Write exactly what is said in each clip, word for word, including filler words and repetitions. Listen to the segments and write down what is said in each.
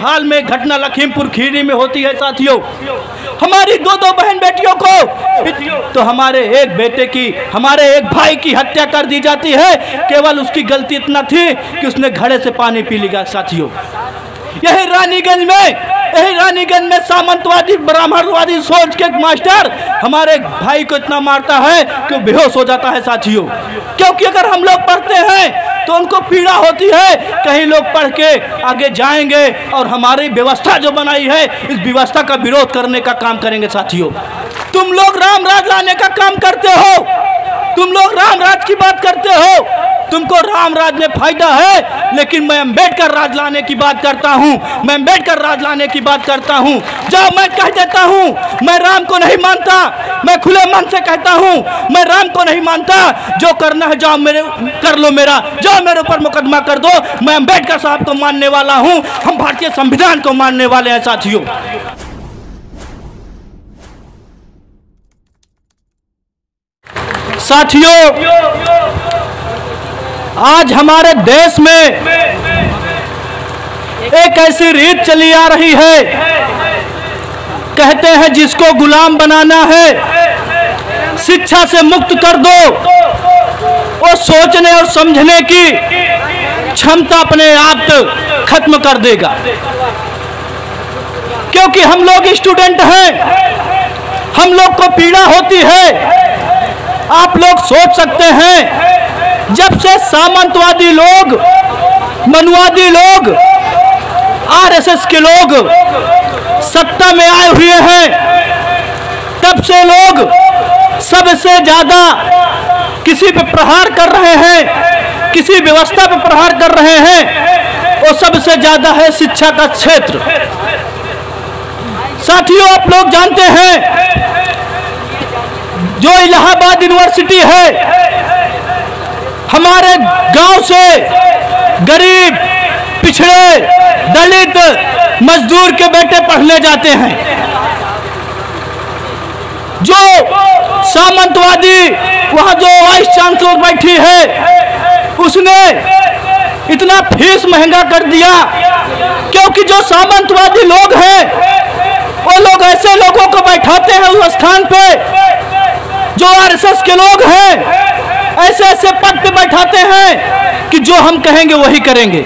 हाल में घटना लखीमपुर खीरी में होती है साथियों, हमारी दो दो बहन बेटियों को, तो हमारे एक बेटे की, हमारे एक भाई की हत्या कर दी जाती है। केवल उसकी गलती इतना थी कि उसने घड़े से पानी पी लिया साथियों। यही रानीगंज में, यही रानीगंज में सामंतवादी ब्राह्मणवादी सोच के एक मास्टर हमारे भाई को इतना मारता है कि वो बेहोश हो जाता है साथियों। क्योंकि अगर हम लोग पढ़ते हैं तो उनको पीड़ा होती है, कहीं लोग पढ़ के आगे जाएंगे और हमारी व्यवस्था जो बनाई है इस व्यवस्था का विरोध करने का काम करेंगे साथियों। तुम लोग राम राज लाने का काम करते हो, तुम लोग राम राज की बात करते हो, तुमको राम राज में फायदा है, लेकिन मैं अम्बेडकर राज लाने की बात करता हूँ, मैं अम्बेडकर राज लाने की बात करता हूँ। जब मैं कह देता हूँ मैं राम को नहीं मानता, मैं खुले मन से कहता हूँ मैं राम को नहीं मानता, जो करना है जाओ मेरे कर लो, मेरा जाओ मेरे ऊपर मुकदमा कर दो, मैं अम्बेडकर साहब को मानने वाला हूँ, हम भारतीय संविधान को मानने वाले हैं साथियों। साथियों, आज हमारे देश में एक ऐसी रीत चली आ रही है, कहते हैं जिसको गुलाम बनाना है शिक्षा से मुक्त कर दो, वो सोचने और समझने की क्षमता अपने आप खत्म कर देगा। क्योंकि हम लोग स्टूडेंट हैं, हम लोग को पीड़ा होती है। आप लोग सोच सकते हैं जब से सामंतवादी लोग, मनुवादी लोग, आरएसएस के लोग सत्ता में आए हुए हैं, तब से लोग सबसे ज्यादा किसी पे प्रहार कर रहे हैं, किसी व्यवस्था पे प्रहार कर रहे हैं, वो सबसे ज्यादा है शिक्षा का क्षेत्र। साथियों, आप लोग जानते हैं जो इलाहाबाद यूनिवर्सिटी है, हमारे गांव से गरीब, पिछड़े, दलित, मजदूर के बेटे पढ़ने जाते हैं। जो सामंतवादी वहां जो वाइस चांसलर बैठी है, उसने इतना फीस महंगा कर दिया, क्योंकि जो सामंतवादी लोग हैं वो लोग ऐसे लोगों को बैठाते हैं उस स्थान पे, जो आरएसएस के लोग हैं ऐसे ऐसे पद पे बैठाते हैं कि जो हम कहेंगे वही करेंगे।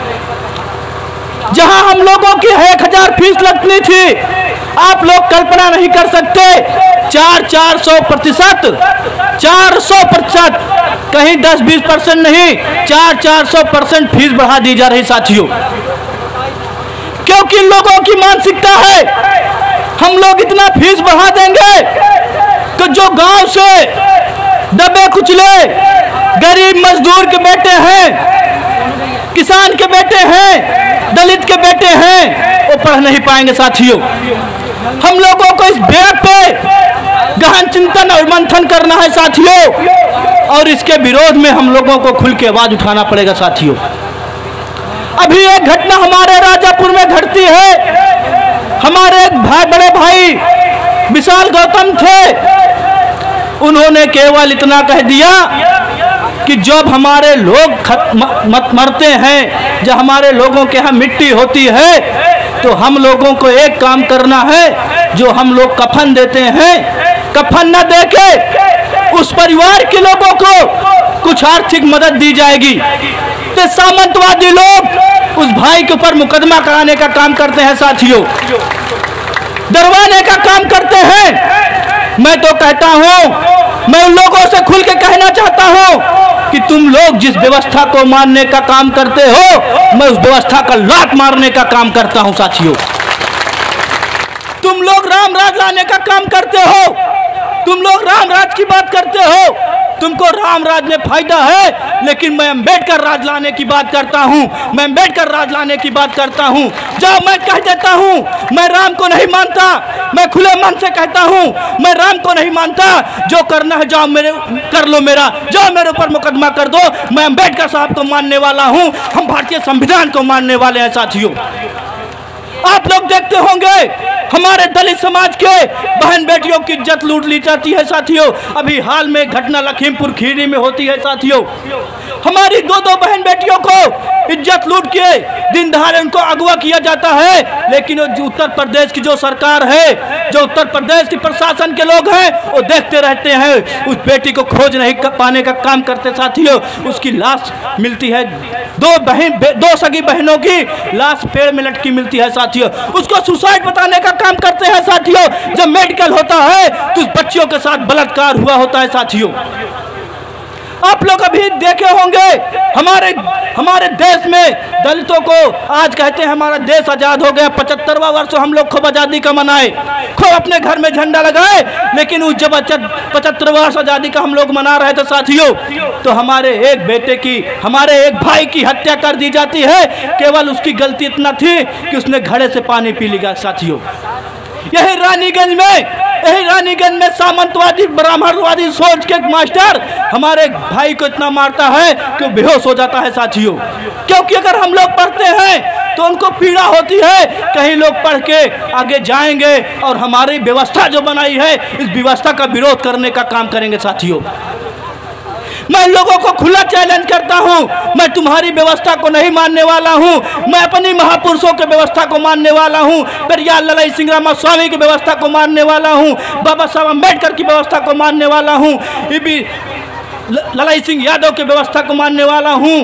जहां हम लोगों की एक हजार फीस लगनी थी, आप लोग कल्पना नहीं कर सकते, चार चार सौ प्रतिशत चार सौ प्रतिशत कहीं दस बीस परसेंट नहीं, चार चार सौ परसेंट फीस बढ़ा दी जा रही साथियों। क्योंकि लोगों की मानसिकता है हम लोग इतना फीस बढ़ा देंगे कि जो गांव से दबे कुचले गरीब मजदूर के बेटे हैं, किसान के बेटे हैं, दलित के बेटे हैं, वो पढ़ नहीं पाएंगे साथियों। हम लोगों को इस बात पे गहन चिंतन और मंथन करना है साथियों, और इसके विरोध में हम लोगों को खुल के आवाज उठाना पड़ेगा साथियों। अभी एक घटना हमारे राजापुर में घटती है। हमारे एक भाई, बड़े भाई विशाल गौतम थे, उन्होंने केवल इतना कह दिया कि जब हमारे लोग मत मरते हैं, जब हमारे लोगों के यहाँ मिट्टी होती है, तो हम लोगों को एक काम करना है, जो हम लोग कफन देते हैं, कफन न देके उस परिवार के लोगों को कुछ आर्थिक मदद दी जाएगी। तो सामंतवादी लोग उस भाई के ऊपर मुकदमा कराने का काम करते हैं साथियों, डरवाने का काम करते हैं। मैं तो कहता हूं, मैं उन लोगों से खुल के कहना चाहता हूं कि तुम लोग जिस व्यवस्था को मानने का काम करते हो, मैं उस व्यवस्था का लात मारने का काम करता हूं साथियों। तुम लोग राम राज लाने का काम करते हो, तुम लोग राम राज की बात करते हो, तुमको राम राज में फायदा है, लेकिन मैं अम्बेडकर राज लाने की बात करता हूं, मैं अम्बेडकर राज लाने की बात करता हूं। जब मैं कह देता हूं मैं राम को नहीं मानता, मैं खुले मन से कहता हूं मैं राम को नहीं मानता, जो करना है जाओ मेरे कर लो, मेरा जाओ मेरे ऊपर मुकदमा कर दो, मैं अम्बेडकर साहब को मानने वाला हूं, हम भारतीय संविधान को मानने वाले हैं साथियों। आप लोग देखते होंगे हमारे दलित समाज के बहन बेटियों की इज्जत लूट ली जाती है साथियों। अभी हाल में घटना लखीमपुर खीरी में होती है साथियों। हमारी दो दो बहन बेटियों को इज्जत लूट के दिन दहाड़े उनको अगवा किया जाता है, लेकिन उत्तर प्रदेश की जो सरकार है, जो उत्तर प्रदेश की प्रशासन के लोग हैं, वो देखते रहते हैं, उस बेटी को खोज नहीं पाने का काम करते साथियों। उसकी लाश मिलती है, दो बहन दो सगी बहनों की लाश पेड़ में लटकी मिलती है साथियों। उसको सुसाइड बताने का काम करते हैं साथियों। जब मेडिकल होता है तो उस बच्चियों के साथ बलात्कार हुआ होता है साथियों। आप लोग अभी देखे होंगे हमारे हमारे देश में दलितों को आज कहते हैं हमारा देश आजाद हो गया, पचहत्तरवां वर्ष हम लोग खूब आजादी का मनाए, खूब अपने घर में झंडा लगाए, लेकिन उस जब पचहत्तरवां वर्ष आजादी का हम लोग मना रहे थे साथियों, तो हमारे एक बेटे की, हमारे एक भाई की हत्या कर दी जाती है। केवल उसकी गलती इतना थी कि उसने घड़े से पानी पी लिया साथियों। यही रानीगंज में यही रानीगंज में सामंतवादी ब्राह्मणवादी सोच के एक मास्टर हमारे भाई को इतना मारता है कि वो बेहोश हो जाता है साथियों। क्योंकि अगर हम लोग पढ़ते हैं तो उनको पीड़ा होती है, कहीं लोग पढ़ के आगे जाएंगे और हमारी व्यवस्था जो बनाई है इस व्यवस्था का विरोध करने का काम करेंगे साथियों। मैं लोगों को खुला चैलेंज करता हूं, मैं तुम्हारी व्यवस्था को नहीं मानने वाला हूं, मैं अपनी महापुरुषों की व्यवस्था को मानने वाला हूं, पेरियार ललाई सिंह रामास्वामी की व्यवस्था को मानने वाला हूं, बाबा साहब अम्बेडकर की व्यवस्था को मानने वाला हूं, ये भी ललाई सिंह यादव की व्यवस्था को मानने वाला हूं।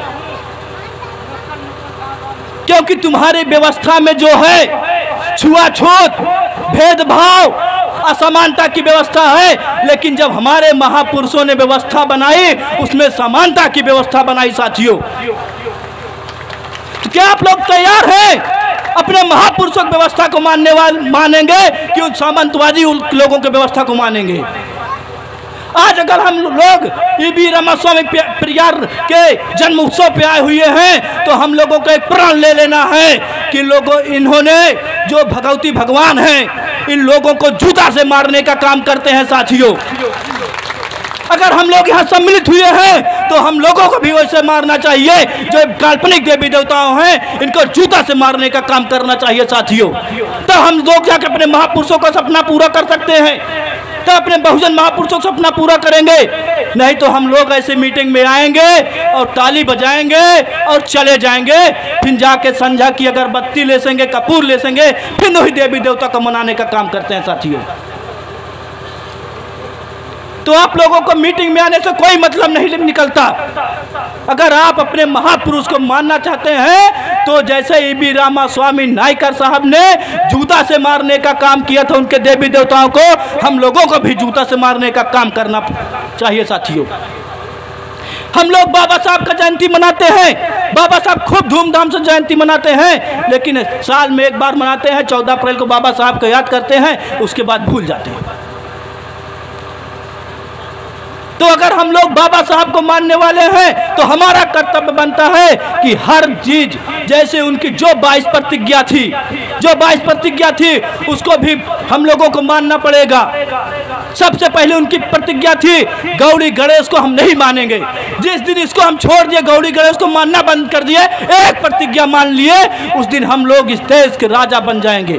क्योंकि तुम्हारी व्यवस्था में जो है छुआछूत, भेदभाव, असमानता की व्यवस्था है, लेकिन जब हमारे महापुरुषों ने व्यवस्था बनाई उसमें समानता की व्यवस्था बनाई साथियों। तो क्या आप लोग तैयार हैं अपने महापुरुषों की व्यवस्था को मानने वाले मानेंगे कि उन सामंतवादी लोगों की व्यवस्था को मानेंगे? आज अगर हम लोग ईबी रामास्वामी पेरियार के जन्म उत्सव पे आए हुए हैं तो हम लोगों को एक प्रण ले लेना है कि लोगों इन्होंने जो भगवती भगवान हैं इन लोगों को जूता से मारने का काम करते हैं साथियों। अगर हम लोग यहाँ सम्मिलित हुए हैं तो हम लोगों को भी वैसे मारना चाहिए, जो काल्पनिक देवी देवताओं हैं इनको जूता से मारने का काम करना चाहिए साथियों। तो हम लोग जाकर अपने महापुरुषों का सपना पूरा कर सकते हैं, तो अपने बहुजन महापुरुषों का सपना पूरा करेंगे। नहीं तो हम लोग ऐसे मीटिंग में आएंगे और ताली बजाएंगे और चले जाएंगे, फिर जाके संझा की अगरबत्ती ले सेंगे, कपूर ले सेंगे, फिर वही देवी देवता को मनाने का काम करते हैं साथियों। तो आप लोगों को मीटिंग में आने से कोई मतलब नहीं निकलता। अगर आप अपने महापुरुष को मानना चाहते हैं तो जैसे ईबी रामास्वामी नायकर साहब ने जूता से मारने का काम किया था उनके देवी देवताओं को, हम लोगों को भी जूता से मारने का काम करना चाहिए साथियों। हम लोग बाबा साहब का जयंती मनाते हैं, बाबा साहब खूब धूमधाम से जयंती मनाते हैं, लेकिन साल में एक बार मनाते हैं, चौदह अप्रैल को बाबा साहब को याद करते हैं, उसके बाद भूल जाते हैं। तो अगर हम लोग बाबा साहब को मानने वाले हैं तो हमारा कर्तव्य बनता है कि हर चीज जैसे उनकी जो बाईस प्रतिज्ञा थी जो बाईस प्रतिज्ञा थी उसको भी हम लोगों को मानना पड़ेगा। सबसे पहले उनकी प्रतिज्ञा थी गौरी गणेश को हम नहीं मानेंगे। जिस दिन इसको हम छोड़ दिए, गौरी गणेश को मानना बंद कर दिए, एक प्रतिज्ञा मान लिए, उस दिन हम लोग इस देश के राजा बन जाएंगे।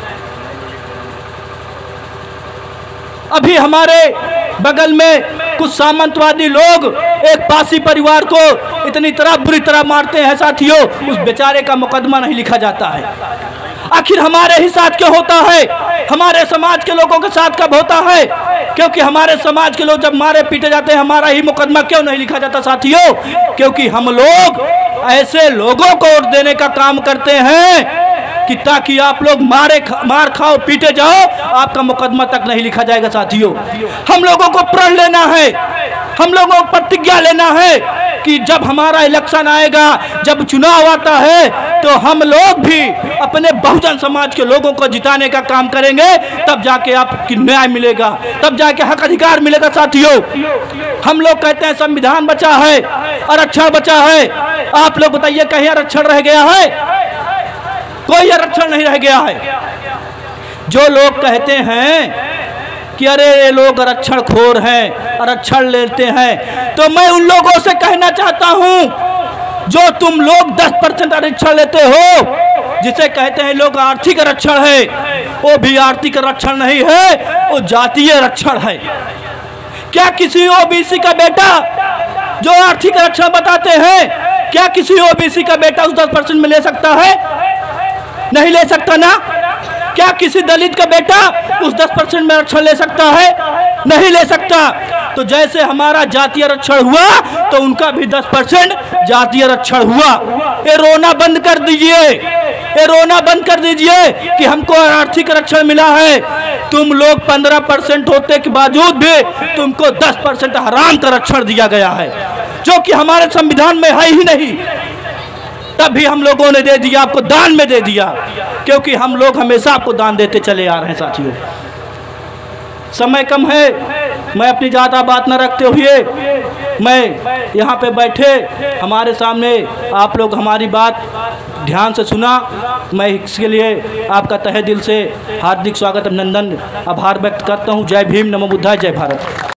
अभी हमारे बगल में कुछ सामंतवादी लोग एक पासी परिवार को इतनी तरह बुरी तरह मारते हैं साथियों, उस बेचारे का मुकदमा नहीं लिखा जाता है। आखिर हमारे ही साथ क्यों होता है? हमारे समाज के लोगों के साथ कब होता है? क्योंकि हमारे समाज के लोग जब मारे पीटे जाते हैं हमारा ही मुकदमा क्यों नहीं लिखा जाता साथियों? क्योंकि हम लोग ऐसे लोगों को वोट देने का काम करते हैं कि ताकि आप लोग मारे खा, मार खाओ, पीटे जाओ, आपका मुकदमा तक नहीं लिखा जाएगा साथियों। हम लोगों को प्रण लेना है, हम लोगों को प्रतिज्ञा लेना है कि जब हमारा इलेक्शन आएगा, जब चुनाव आता है, तो हम लोग भी अपने बहुजन समाज के लोगों को जिताने का काम करेंगे, तब जाके आपकी न्याय मिलेगा, तब जाके हक अधिकार मिलेगा साथियों। हम लोग कहते हैं संविधान बचा है, आरक्षण बचा है, आप लोग बताइए कहीं आरक्षण रह गया है? कोई आरक्षण नहीं रह गया है। जो लोग कहते हैं कि अरे ये लोग आरक्षण खोर हैं, आरक्षण लेते हैं, तो मैं उन लोगों से कहना चाहता हूं जो तुम लोग दस परसेंट आरक्षण लेते हो, जिसे कहते हैं लोग आर्थिक आरक्षण है, वो भी आर्थिक आरक्षण नहीं है, वो जातीय आरक्षण है। क्या किसी ओबीसी का बेटा जो आर्थिक आरक्षण बताते हैं, क्या किसी ओबीसी का बेटा उस दस परसेंट में ले सकता है? नहीं ले सकता ना। क्या किसी दलित का बेटा उस दस परसेंट में आरक्षण ले सकता है? नहीं ले सकता। तो जैसे हमारा जातीय आरक्षण हुआ तो उनका भी दस परसेंट जातीय आरक्षण हुआ। ये रोना बंद कर दीजिए, ये रोना बंद कर दीजिए कि हमको आर्थिक आरक्षण मिला है। तुम लोग पंद्रह परसेंट होते के बावजूद भी तुमको दस परसेंट हराम का आरक्षण दिया गया है, जो कि हमारे संविधान में है ही नहीं। तब भी हम लोगों ने दे दिया, आपको दान में दे दिया, क्योंकि हम लोग हमेशा आपको दान देते चले आ रहे हैं। साथियों, समय कम है, मैं अपनी ज़्यादा बात न रखते हुए मैं यहाँ पे बैठे हमारे सामने आप लोग हमारी बात ध्यान से सुना, मैं इसके लिए आपका तहे दिल से हार्दिक स्वागत, अभिनंदन, आभार व्यक्त करता हूँ। जय भीम, नमो बुद्धाय, जय भारत।